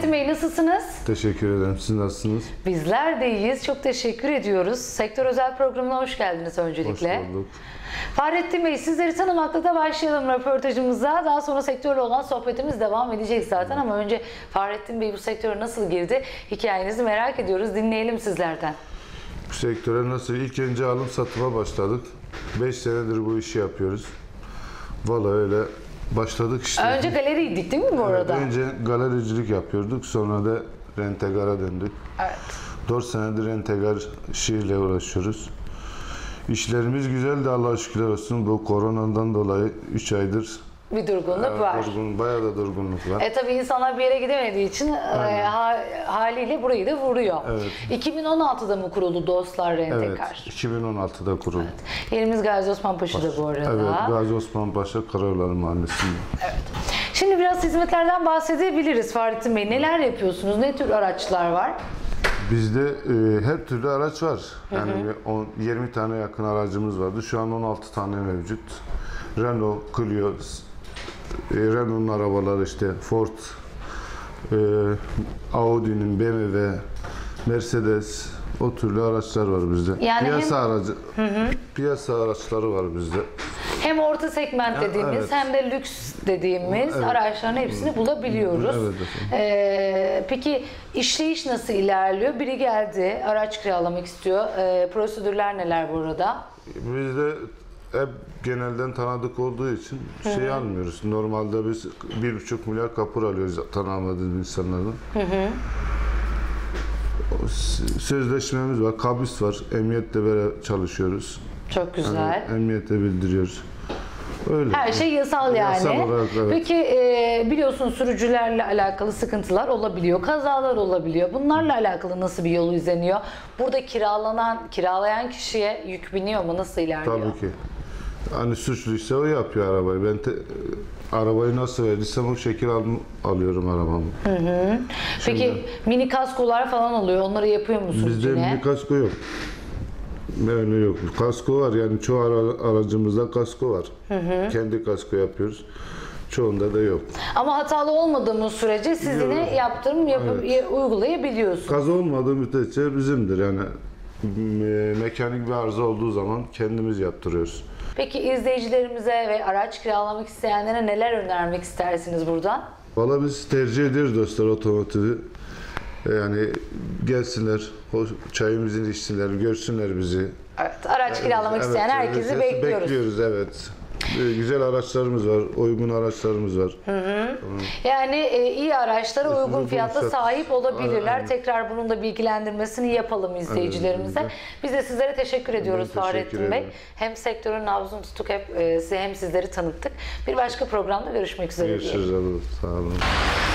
Fahrettin Bey nasılsınız? Teşekkür ederim. Siz nasılsınız? Bizler de iyiyiz. Çok teşekkür ediyoruz. Sektör Özel programına hoş geldiniz öncelikle. Hoş bulduk. Fahrettin Bey, sizleri tanımakla da başlayalım röportajımıza. Daha sonra sektörle olan sohbetimiz devam edecek zaten ama önce Fahrettin Bey bu sektöre nasıl girdi? Hikayenizi merak ediyoruz. Dinleyelim sizlerden. Bu sektöre nasıl? İlk önce alım satıma başladık. 5 senedir bu işi yapıyoruz. Vallahi öyle başladık işte. Önce galeriydik değil mi bu arada? Evet, önce galericilik yapıyorduk. Sonra da rentegara döndük. Evet. 4 senedir rentegar işiyle uğraşıyoruz. İşlerimiz güzeldi Allah'a şükürler olsun. Bu koronadan dolayı 3 aydır Bir durgunluk var. bayağı da durgunluk var. Tabii insanlar bir yere gidemediği için haliyle burayı da vuruyor. Evet. 2016'da mı kuruldu Dostlar Rentekar? Evet, 2016'da kuruldu. Evet. Yerimiz Gazi Osman Paşa'da bu arada. Evet, Gazi Osman Paşa Karayolları Mahallesi'nde. Evet. Şimdi biraz hizmetlerden bahsedebiliriz Fahrettin Bey. Neler yapıyorsunuz? Ne tür araçlar var? Bizde her türlü araç var. Yani 20 tane yakın aracımız vardı. Şu an 16 tane mevcut. Renault, Clio, Renault'un arabaları işte Ford, Audi'nin, BMW, Mercedes, o türlü araçlar var bizde. Yani piyasa araçları var bizde. Hem orta segment dediğimiz evet. hem de lüks dediğimiz Evet. araçların hepsini bulabiliyoruz. Evet, peki işleyiş nasıl ilerliyor? Biri geldi, araç kiralamak istiyor. Prosedürler neler bu arada? Bizde hep genelden tanıdık olduğu için şey almıyoruz. Normalde biz 1,5 milyar kapur alıyoruz tanımadığımız insanlardan. Sözleşmemiz var, kabis var. Emniyetle beraber çalışıyoruz. Çok güzel. Emniyete bildiriyoruz. Öyle. Her şey yasal yani. Yasal olarak, evet. Peki biliyorsunuz sürücülerle alakalı sıkıntılar olabiliyor, kazalar olabiliyor. Bunlarla alakalı nasıl bir yol izleniyor? Burada kiralayan kişiye yük biniyor mu? Nasıl ilerliyor? Tabii ki. Hani suçluysa o yapıyor arabayı. Ben arabayı nasıl verirsem o şekil alıyorum arabamı. Peki mini kaskolar falan oluyor. Onları yapıyor musunuz Bizde yine? mini kasko yok. Öyle yok. Kasko var yani çoğu aracımızda kasko var. Kendi kasko yapıyoruz. Çoğunda da yok. Ama hatalı olmadığımız sürece siz yine yaptırım uygulayabiliyorsunuz. Kaza olmadığı müddetçe bizimdir yani. Mekanik bir arıza olduğu zaman kendimiz yaptırıyoruz. Peki izleyicilerimize ve araç kiralamak isteyenlere neler önermek istersiniz buradan? Valla biz tercih ediyoruz dostlar otomotivi. Yani gelsinler, o çayımızı içsinler, görsünler bizi. Evet, araç kiralamak isteyen herkesi bekliyoruz. Bekliyoruz, evet. Güzel araçlarımız var, uygun araçlarımız var. Yani iyi araçlara uygun fiyatta fiyat. sahip olabilirler. Aynen. Tekrar bunun da bilgilendirmesini yapalım izleyicilerimize. Evet, Biz de sizlere teşekkür ediyoruz teşekkür Fahrettin Bey. ederim. Hem sektörün nabzını tutuk hem sizleri tanıttık. Bir başka programda görüşmek üzere. Görüşürüz abla, sağ olun.